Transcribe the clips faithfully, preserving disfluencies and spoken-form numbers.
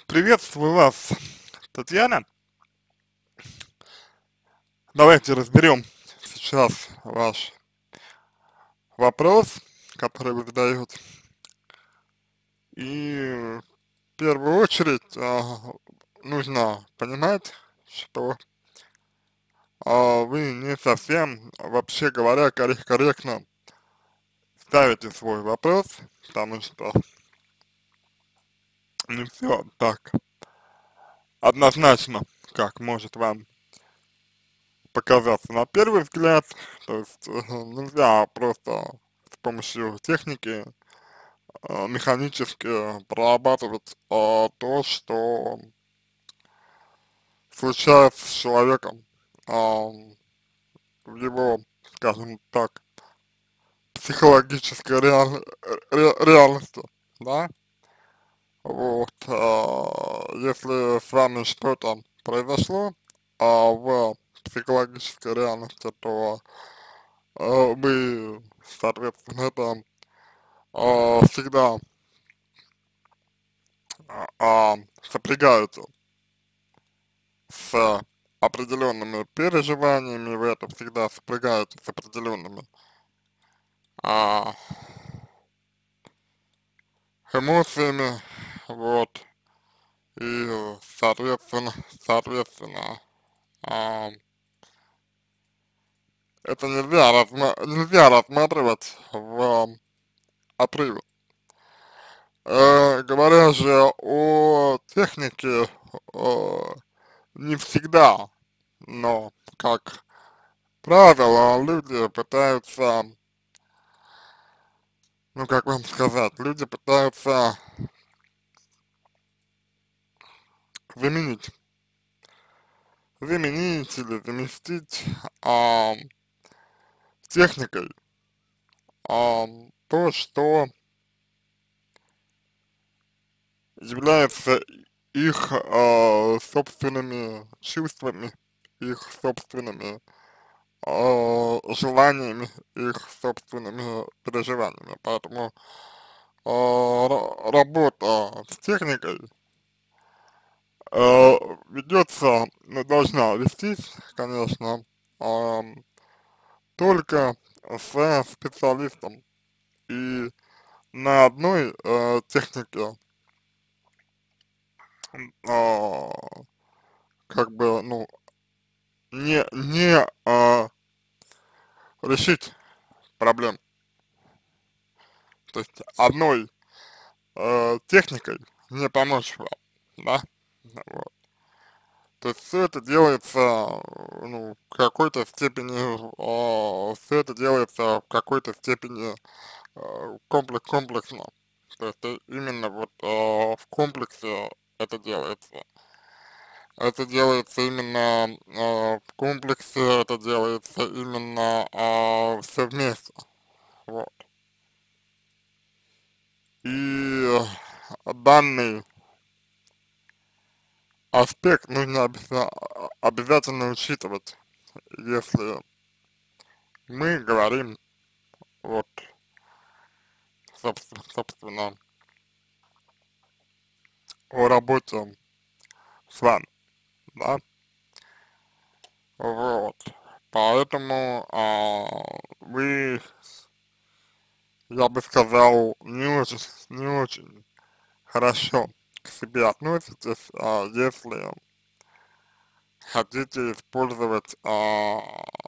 Приветствую вас, Татьяна. Давайте разберем сейчас ваш вопрос, который вы задаете. И в первую очередь а, нужно понимать, что а, вы не совсем, вообще говоря, коррек- корректно ставите свой вопрос, потому что не все так однозначно, как может вам показаться на первый взгляд. То есть э, нельзя просто с помощью техники э, механически прорабатывать э, то, что случается с человеком э, в его, скажем так, психологической реаль, ре, реальности, да. Вот, э, если с вами что-то произошло э, в психологической реальности, то э, вы, соответственно, это э, всегда а, а, сопрягаете с определенными переживаниями, вы это всегда сопрягаете с определенными а, эмоциями, вот, и, соответственно, соответственно, а, это нельзя, разма нельзя рассматривать в отрыве. Э, говоря же о технике, э, не всегда, но, как правило, люди пытаются, ну как вам сказать, люди пытаются заменить, заменить или заместить а, техникой а, то, что является их а, собственными чувствами, их собственными а, желаниями, их собственными переживаниями. Поэтому а, ра- работа с техникой э, ведется, ну, должна вестись, конечно, ам, только с специалистом. И на одной э, технике, а, как бы, ну, не, не а, решить проблем. То есть одной э, техникой не помочь вам, да? Вот. То есть все это делается, э, ну, в какой-то степени, все это делается в какой-то степени э, комплекс, комплексно. То есть э, именно вот э, в комплексе это делается. Это делается именно э, в комплексе, это делается именно э, все вместе. Вот. И данный аспект нужно обяза- обязательно учитывать, если мы говорим вот, собственно, собственно о работе с вами, да. Вот. Поэтому а, вы, я бы сказал, не очень, не очень хорошо к себе относитесь, а, если хотите использовать а,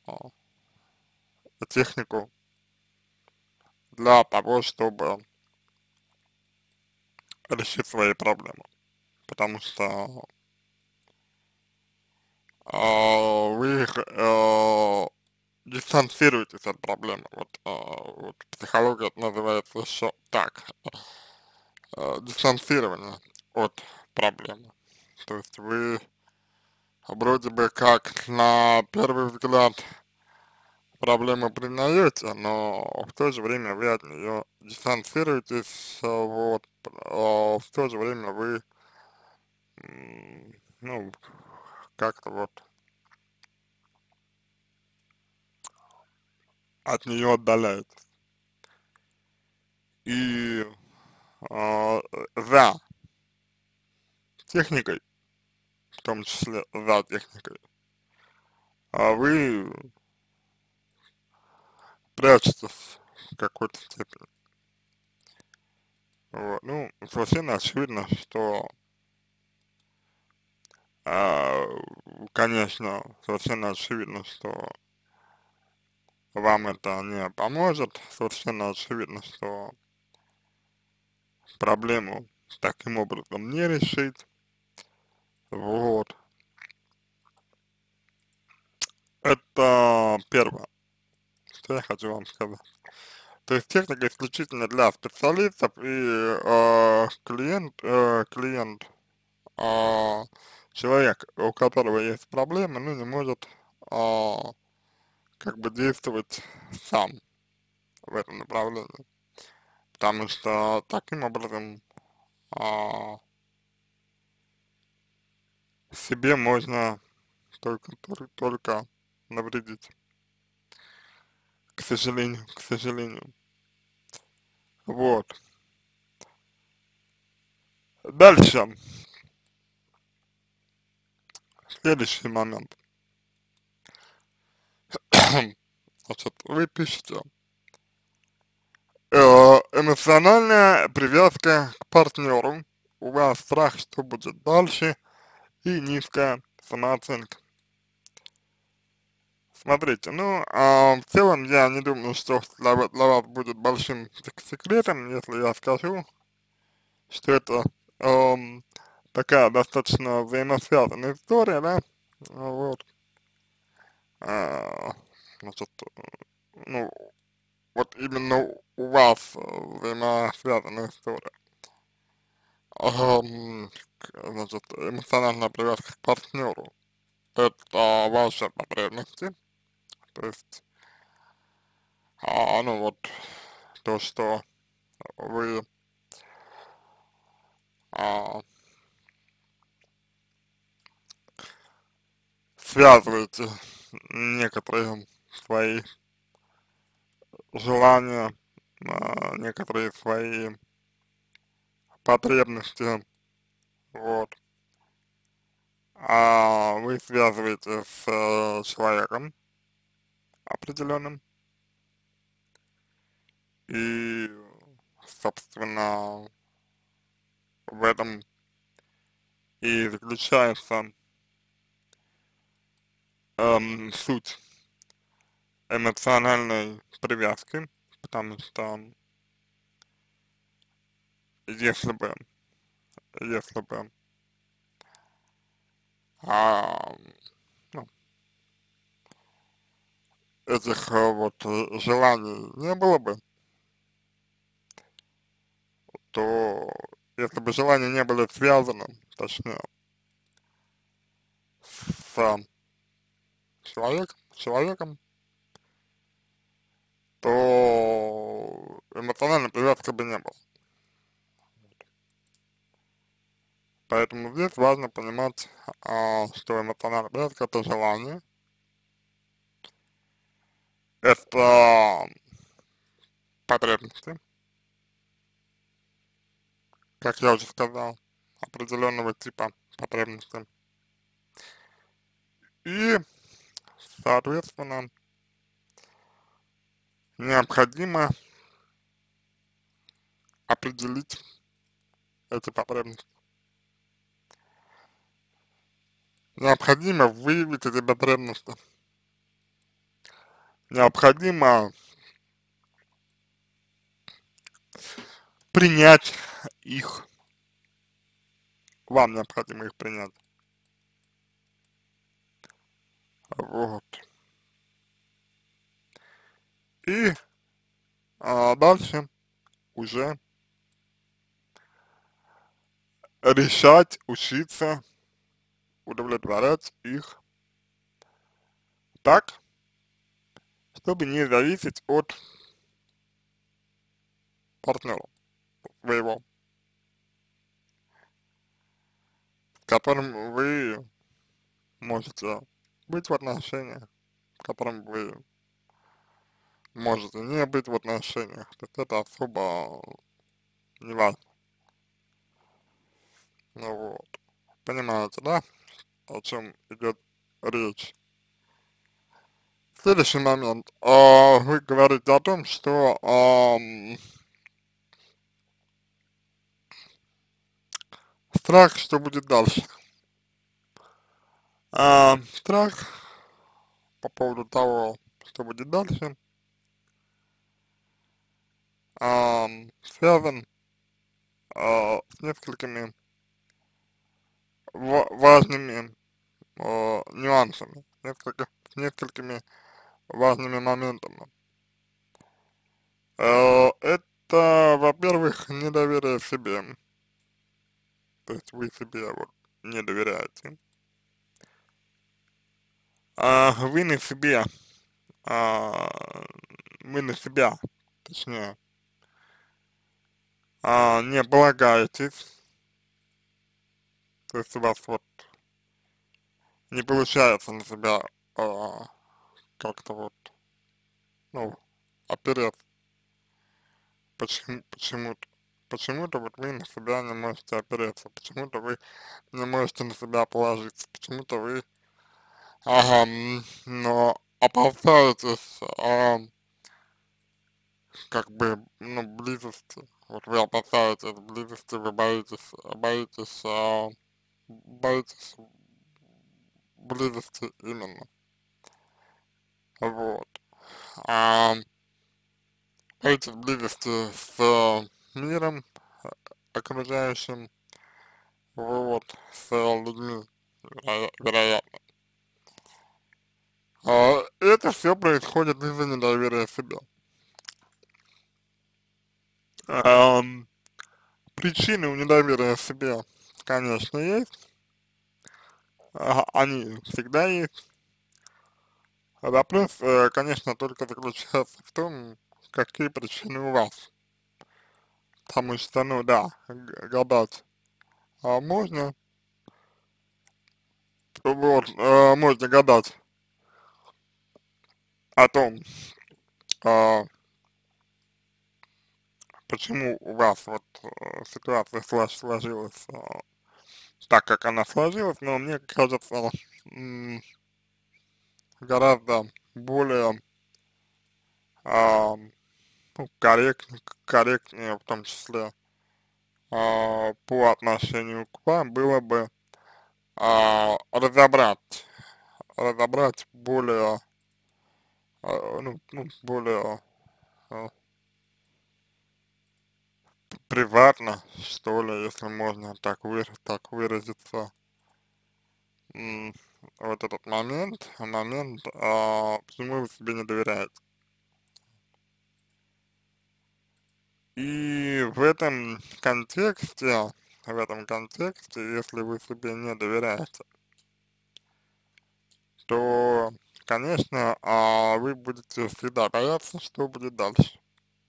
технику для того, чтобы решить свои проблемы. Потому что а, вы их а, дистанцируетесь от проблемы. Вот, а, вот психология это называется еще так. а, дистанцирование от проблемы. То есть вы вроде бы как на первый взгляд проблему признаете, но в то же время вы от нее дистанцируетесь, а, вот, а в то же время вы, м, ну, как-то вот от нее отдаляетесь. И а, за техникой, в том числе за техникой, а вы прячетесь в какой-то степени. Вот. Ну, совершенно очевидно, что, а, конечно, совершенно очевидно, что вам это не поможет, совершенно очевидно, что проблему таким образом не решить. Вот. Это первое, что я хочу вам сказать. То есть техника исключительно для специалистов и э, клиент, э, клиент, э, человек, у которого есть проблемы, ну, не может э, как бы действовать сам в этом направлении. Потому что таким образом а, себе можно только, только, только навредить, к сожалению, к сожалению. Вот. Дальше, следующий момент. Значит, вы пишете, э, эмоциональная привязка к партнеру, у вас страх, что будет дальше, и низкая самооценка. Смотрите, ну, а, в целом я не думаю, что для, ва- для вас будет большим сек- секретом, если я скажу, что это эм, такая достаточно взаимосвязанная история, да, вот, а, значит, ну, вот именно у вас э, взаимосвязанная история. Ам, к- значит, эмоциональная привязка к партнеру — это ваши потребности, то есть, а, ну вот, то, что вы а, связываете некоторые свои желания, а, некоторые свои потребности, вот, а вы связываете с э, человеком определенным, и, собственно, в этом и заключается эм, суть эмоциональной привязки, потому что если бы, если бы а, ну, этих э, вот э, желаний не было бы, то если бы желания не были связаны, точнее, с человек, человеком, то эмоциональной привязки бы не было. Поэтому здесь важно понимать, а, что эмоциональная привязка — это желание, это потребности, как я уже сказал, определенного типа потребности. И, соответственно, необходимо определить эти потребности. Необходимо выявить эти потребности. Необходимо принять их. Вам необходимо их принять. Вот. И а, дальше уже решать, учиться, удовлетворять их так, чтобы не зависеть от партнера своего, с которым вы можете быть в отношениях, с которым вы можете не быть в отношениях. То есть это особо не важно. Ну вот. понимаете, да, о чем идет речь. Следующий момент. А, вы говорите о том, что ам, страх, что будет дальше. А, страх по поводу того, что будет дальше, ам, связан а, с несколькими ва- важными а, нюансами, несколько, с несколькими важными моментами. Э, это, во-первых, недоверие себе, то есть вы себе вот не доверяете. А, вы на себе, а, вы на себя, точнее, а, не полагаетесь, то есть у вас вот не получается на себя а, как-то вот, ну, опереться. Почему, почему-то, почему-то вот вы на себя не можете опереться, почему-то вы не можете на себя положиться, почему-то вы, ага, м, но опасаетесь, а, как бы, ну, близости. Вот вы опасаетесь близости, вы боитесь, боитесь, а, боитесь близости именно. Вот. А, боитесь близости с миром окружающим, вот, с людьми, веро- вероятно. А, это все происходит из-за недоверия себе. Ам, причины у недоверия себе, конечно, есть. А, они всегда есть. Вопрос, э, конечно, только заключается в том, какие причины у вас. Потому что, ну да, г- гадать а, можно, вот, э, можно гадать о том, а, почему у вас вот э, ситуация слож- сложилась а, так, как она сложилась, но мне кажется, м, гораздо более а, ну, корректнее, корректнее в том числе а, по отношению к вам было бы а, разобрать, разобрать более, а, ну, ну, более а, приватно, что ли, если можно так, выра так выразиться, м, вот этот момент, момент, а, почему вы себе не доверяете. И в этом контексте, в этом контексте, если вы себе не доверяете, то, конечно, а, вы будете всегда бояться, что будет дальше.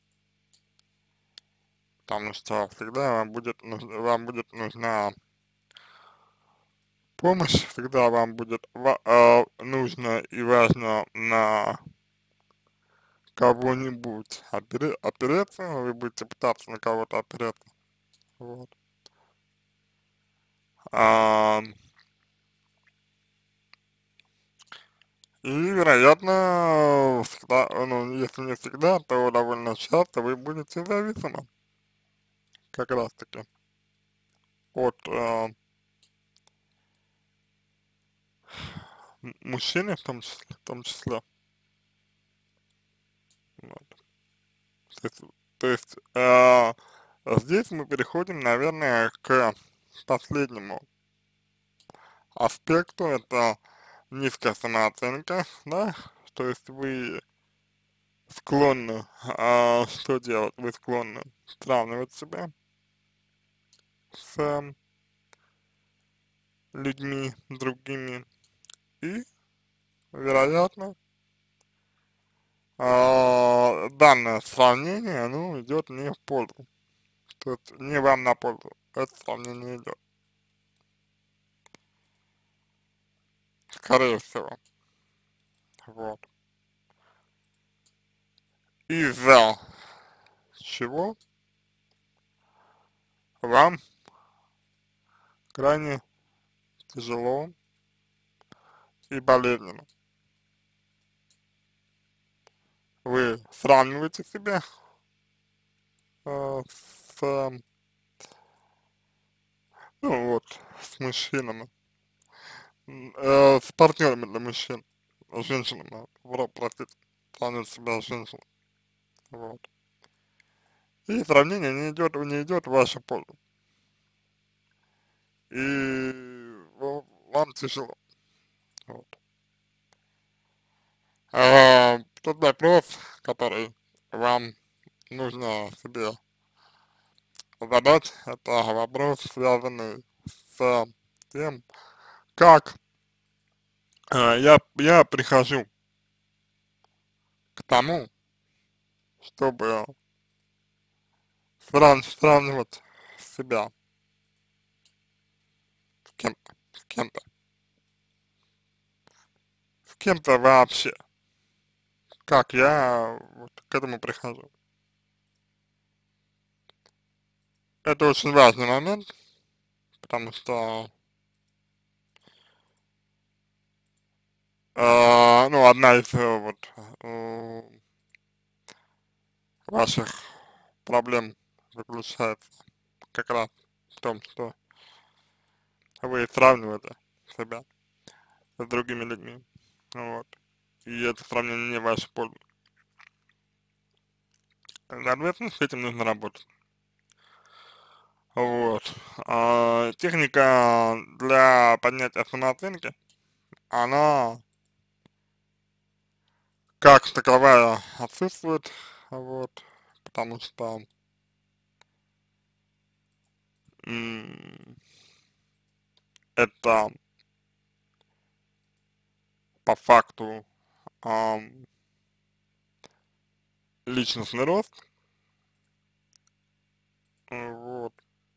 Потому что всегда вам будет, нуж- вам будет нужна помощь, всегда вам будет ва- а, нужно и важно на кого-нибудь опере- опереться, вы будете пытаться на кого-то опереться, вот. А, и, вероятно, всегда, ну, если не всегда, то довольно часто вы будете зависимы, как раз таки, от а, м- мужчины в том числе, в том числе, вот. То есть, то есть а, здесь мы переходим, наверное, к последнему аспекту, это низкая самооценка, да, то есть вы склонны, а, что делать, вы склонны сравнивать себя с людьми другими и, вероятно, а, данное сравнение, оно идет не в пользу, то есть не вам на пользу, это сравнение идет, скорее всего, вот. Из-за чего вам крайне тяжело и болезненно. Вы сравниваете себя э, с, э, ну вот, с мужчинами, м, э, с партнерами для мужчин, с женщинами, про- простите, сравниваете себя с женщиной, вот. И сравнение не идет, не идет в вашу пользу. И ва- вам тяжело, вот. А, тот вопрос, который вам нужно себе задать, это вопрос, связанный с тем, как э, я, я прихожу к тому, чтобы срав- сравнивать себя с кем-то, с кем-то, с кем-то вообще, как я вот к этому прихожу. Это очень важный момент, потому что, э, ну, одна из э, вот э, ваших проблем заключается как раз в том, что вы сравниваете себя с другими людьми, вот, и это сравнение не в вашу пользу. Соответственно, с этим нужно работать. Вот. А, техника для поднятия самооценки, она как таковая отсутствует, вот, потому что м, это по факту ам, личностный рост, вот,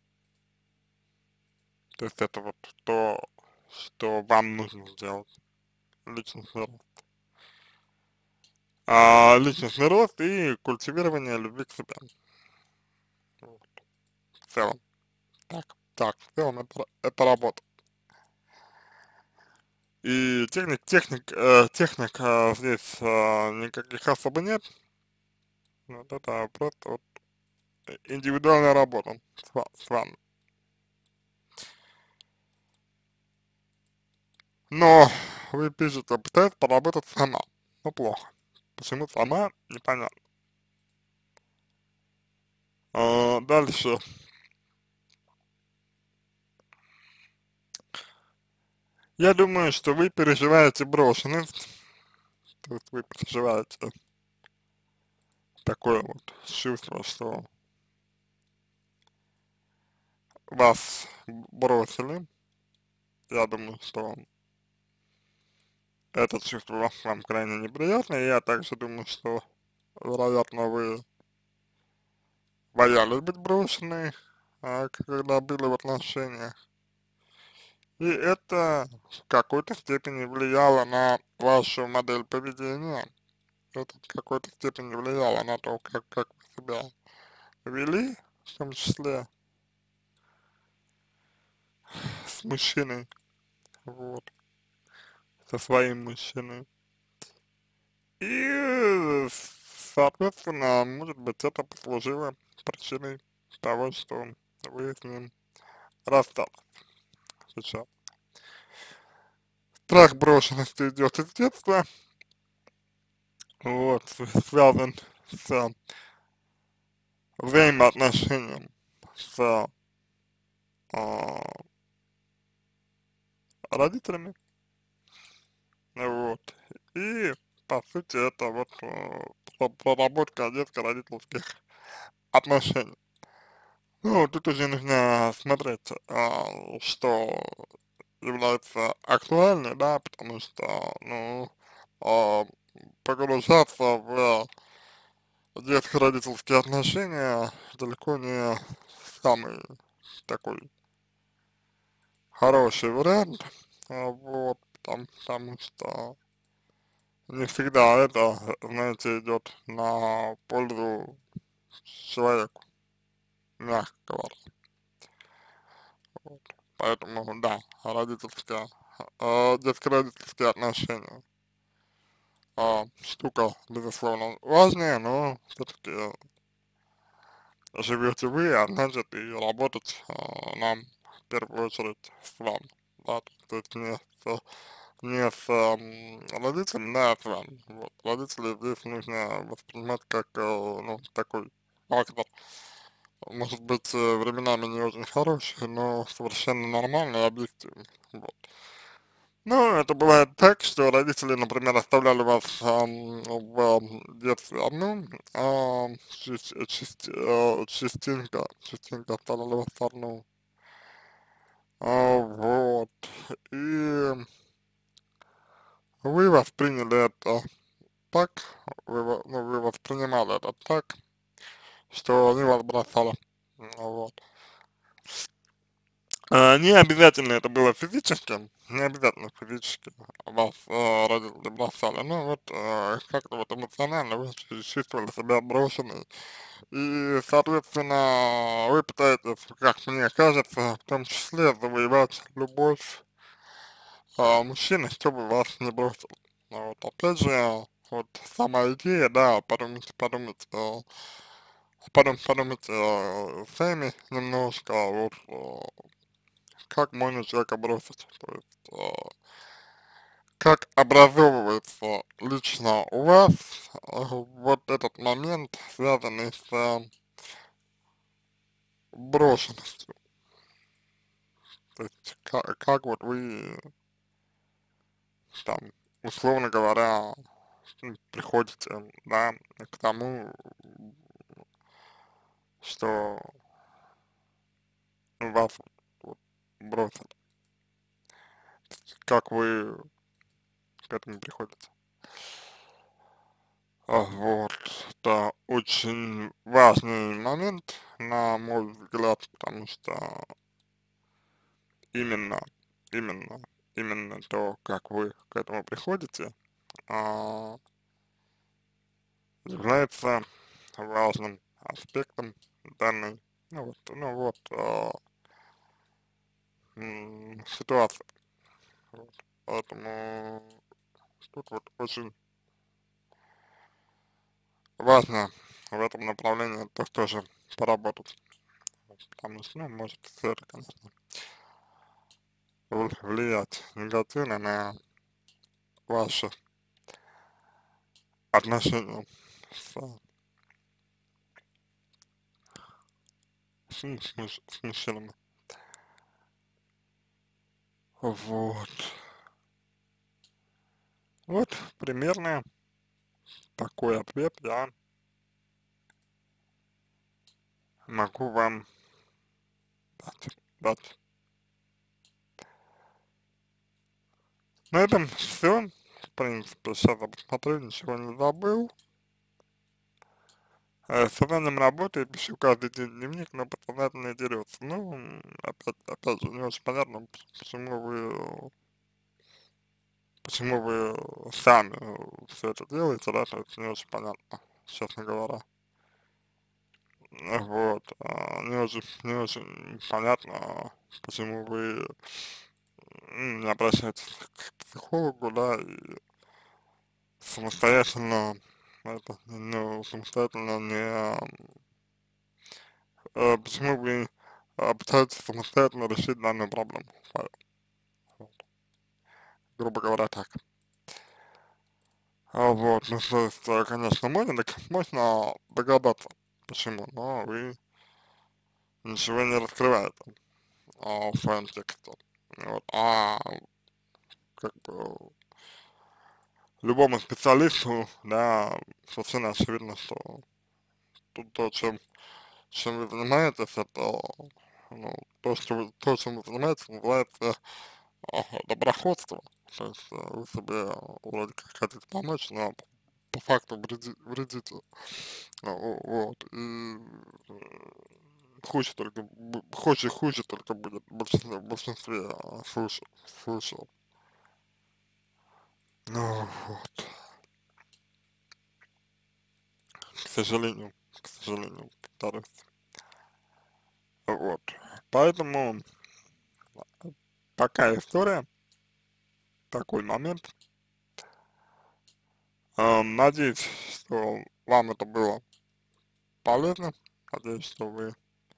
то есть это вот то, что вам нужно сделать, личностный рост. А, личностный рост и культивирование любви к себе, вот, в целом. Так, так, в целом это, это работа. И техник, техник, э, техник э, здесь э, никаких особо нет. Вот это просто вот индивидуальная работа с, ва- с вами. Но вы пишете, пытаюсь поработать сама. Ну плохо. Почему сама, непонятно. А, дальше. Я думаю, что вы переживаете брошенность. То есть вы переживаете такое вот чувство, что вас бросили. Я думаю, что это чувство вам, вам крайне неприятно, и я также думаю, что, вероятно, вы боялись быть брошенной, а, когда были в отношениях, и это в какой-то степени влияло на вашу модель поведения, это в какой-то степени влияло на то, как, как вы себя вели, в том числе с мужчиной, вот, со своим мужчиной. И, соответственно, может быть, это послужило причиной того, что вы с ним расстались сейчас. Страх брошенности идет из детства, вот, с- связан с взаимоотношением с а, родителями, вот, и, по сути, это вот э, про- проработка детско-родительских отношений. Ну, тут уже нужно смотреть, а, что является актуальной, да, потому что, ну, а, погружаться в детско-родительские отношения далеко не самый такой хороший вариант, а, вот, там, потому что не всегда это, знаете, идет на пользу человеку, мягко говоря. Вот. поэтому, да, родительские, э, детско-родительские отношения, э, штука, безусловно, важная, но все-таки живете вы, а значит и работать э, нам в первую очередь с вами, да, то есть не с, не с эм, родителями, да, а с вами, вот, родителей здесь нужно воспринимать как, э, ну, такой фактор, может быть, э, временами не очень хороший, но совершенно нормальный и объективный, вот. Ну, это бывает так, что родители, например, оставляли вас ам, в ам, детстве одну, а чис- чис- э, частенько, частенько оставляли вас одну. А, вот. И вы восприняли это так, вы, во- ну, вы воспринимали это так, что они вас бросали. Ну, вот. А, не обязательно это было физически, не обязательно физически вас э, родители бросали, но вот э, как-то вот эмоционально вы чу- чувствовали себя брошенной. И, соответственно, вы пытаетесь, как мне кажется, в том числе завоевать любовь э, мужчины, чтобы вас не бросил. Ну вот, опять же, вот сама идея, да, подумайте, подумайте, э, подум, подумайте э, сами немножко, вот, э, как можно человека бросить, то есть, э, как образовывается лично у вас э, вот этот момент, связанный с э, брошенностью, то есть как, как вот вы там, условно говоря, м, приходите, да, к тому, что вас вот, вот бросят, как вы к этому приходите. А, вот, это очень важный момент, на мой взгляд, потому что именно, именно, именно то, как вы к этому приходите, а, является важным аспектом данной, ну вот, ну вот, а, м, ситуации. Вот. Поэтому тут вот очень важно в этом направлении то тоже поработать, потому что, ну, может все это, конечно, вл- влиять негативно на ваши отношения с, с, муж- с муж- с мужчинами. Вот. Вот примерно такой ответ я могу вам дать. дать. На этом все. В принципе, сейчас я посмотрю, ничего не забыл. Э, с созданием работы пишу каждый день дневник, но подсознательно дерется. Ну, м, опять, опять же, не очень понятно, п- почему вы, почему вы сами все это делаете, да, то есть не очень понятно, честно говоря. Э, Вот, а, не очень, не очень понятно, почему вы м, не обращаетесь к психологу, да, и самостоятельно, это, ну, самостоятельно не, э, почему вы э, пытаетесь самостоятельно решить данную проблему, Э, вот, грубо говоря, так. А вот, ну, то есть, э, конечно, можно, дог- можно догадаться, почему, но вы ничего не раскрываете а, в своем тексте. Вот, а как бы любому специалисту, да, совершенно очевидно, что тут то, чем, чем вы занимаетесь, это, ну, то, что вы, то, чем вы занимаетесь, называется а, доброходство. То есть э, вы себе вроде как хотите помочь, но по по факту вреди, вредите. А, о- Вот. И э, хуже только, бу- хуже, хуже только будет в большинстве, в большинстве а, случаев. случаев. Ну, вот. К сожалению, к сожалению, повторюсь. Вот. Поэтому такая история, такой момент. Эм, надеюсь, что вам это было полезно. Надеюсь, что вы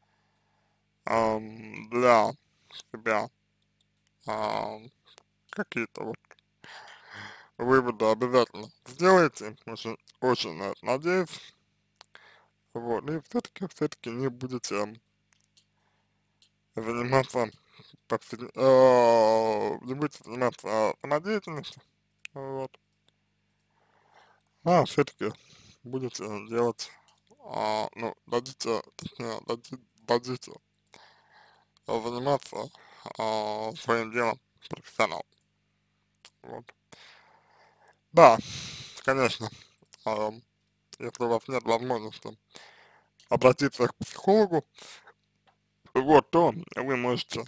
эм, для себя эм, какие-то вот выводы обязательно сделаете. Очень, очень на это надеюсь. Вот, и все-таки, все-таки не будете заниматься повсед- э, не будете заниматься самодеятельностью, вот, а все-таки будете делать, а, ну, дадите, точнее, дадите, дадите заниматься а, своим делом профессионал, вот. Да, конечно, а, если у вас нет возможности обратиться к психологу, вот, то вы можете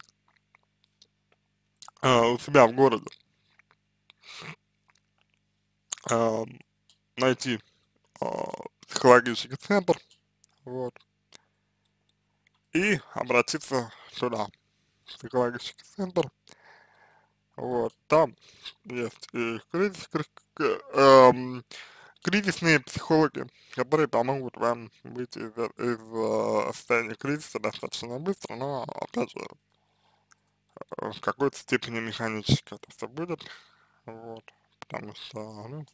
а, у себя в городе а, найти а, психологический центр, вот, и обратиться туда, в психологический центр, вот, там есть и кризис, кри- к- эм, кризисные психологи, которые помогут вам выйти из, э- из э, состояния кризиса достаточно быстро, но, опять же, э, в какой-то степени механически это все будет, вот, потому что, ну,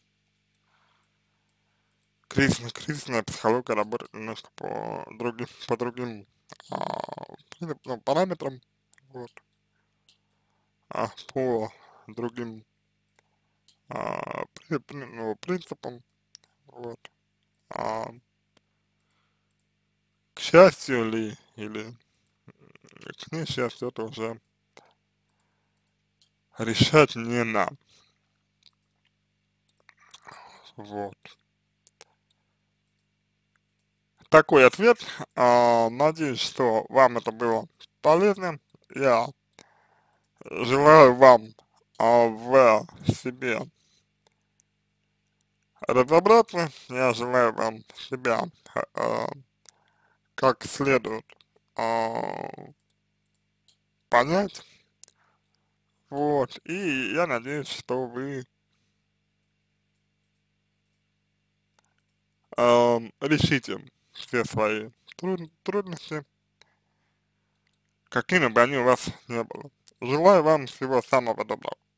кризисная, кризисная психология работает немножко по другим, по другим а, принцип- ну, параметрам, вот, а, по другим а, при, при- ну, принципам, вот, а, к счастью ли, или к несчастью, это уже решать не нам, вот. Такой ответ, а, надеюсь, что вам это было полезно, я желаю вам а, в себе разобраться, я желаю вам себя а, как следует а, понять, вот, и я надеюсь, что вы ам, решите все свои труд- трудности, какими бы они у вас ни были. Желаю вам всего самого доброго.